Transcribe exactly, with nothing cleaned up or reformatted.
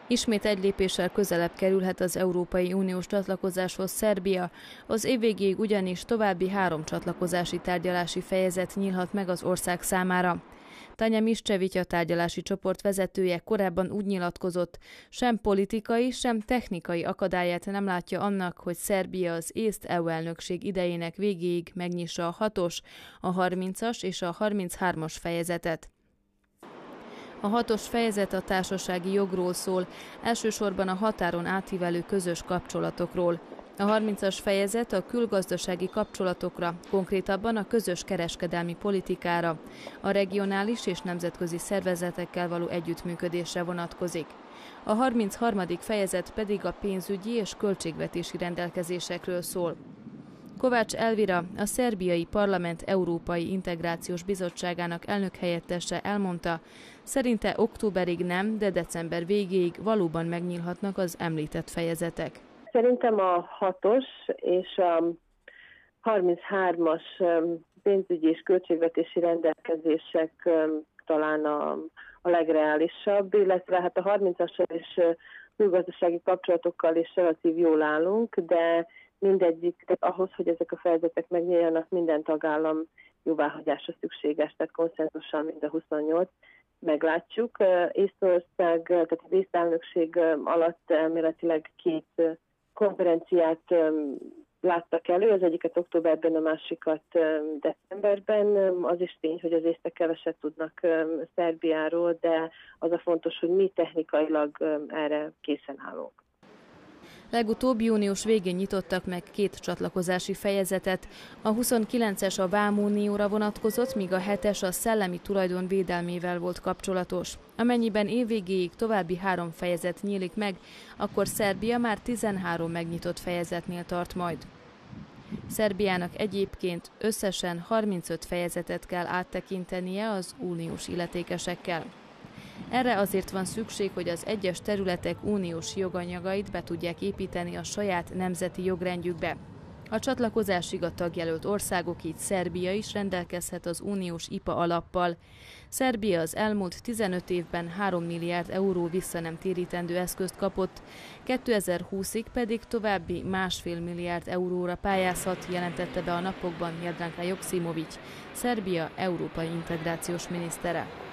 Ismét egy lépéssel közelebb kerülhet az Európai Uniós csatlakozáshoz Szerbia, az év végéig ugyanis további három csatlakozási tárgyalási fejezet nyílhat meg az ország számára. Tanja Miščević, a tárgyalási csoport vezetője korábban úgy nyilatkozott, sem politikai, sem technikai akadályát nem látja annak, hogy Szerbia az észt é u elnökség idejének végéig megnyissa a hatos, a harmincas és a harminchármas fejezetet. A hatos fejezet a társasági jogról szól, elsősorban a határon átívelő közös kapcsolatokról. A harmincas fejezet a külgazdasági kapcsolatokra, konkrétabban a közös kereskedelmi politikára, a regionális és nemzetközi szervezetekkel való együttműködésre vonatkozik. A harmincharmadik fejezet pedig a pénzügyi és költségvetési rendelkezésekről szól. Kovács Elvira, a szerbiai parlament Európai Integrációs Bizottságának elnökhelyettese elmondta, szerinte októberig nem, de december végéig valóban megnyílhatnak az említett fejezetek. Szerintem a hatos és a harminchármas pénzügyi és költségvetési rendelkezések talán a, a legreálisabb, illetve hát a harmincassal és külgazdasági kapcsolatokkal is relatív jól állunk, de mindegyik, tehát ahhoz, hogy ezek a fejezetek megnyíljanak, minden tagállam jóváhagyása szükséges, tehát konszenzussal mind a huszonnyolc. Meglátjuk. Észtország, tehát az észt elnökség alatt elméletileg két konferenciát láttak elő, az egyiket októberben, a másikat decemberben. Az is tény, hogy az észtek keveset tudnak Szerbiáról, de az a fontos, hogy mi technikailag erre készen állunk. Legutóbb június végén nyitottak meg két csatlakozási fejezetet. A huszonkilences a Vámunióra vonatkozott, míg a hetes a szellemi tulajdon védelmével volt kapcsolatos. Amennyiben évvégéig további három fejezet nyílik meg, akkor Szerbia már tizenhárom megnyitott fejezetnél tart majd. Szerbiának egyébként összesen harmincöt fejezetet kell áttekintenie az uniós illetékesekkel. Erre azért van szükség, hogy az egyes területek uniós joganyagait be tudják építeni a saját nemzeti jogrendjükbe. A csatlakozásig a tagjelölt országok, így Szerbia is rendelkezhet az uniós i pá alappal. Szerbia az elmúlt tizenöt évben három milliárd euró vissza nem térítendő eszközt kapott, kétezer-húszig pedig további másfél milliárd euróra pályázhat, jelentette be a napokban Jadranka Joksimović, Szerbia európai integrációs minisztere.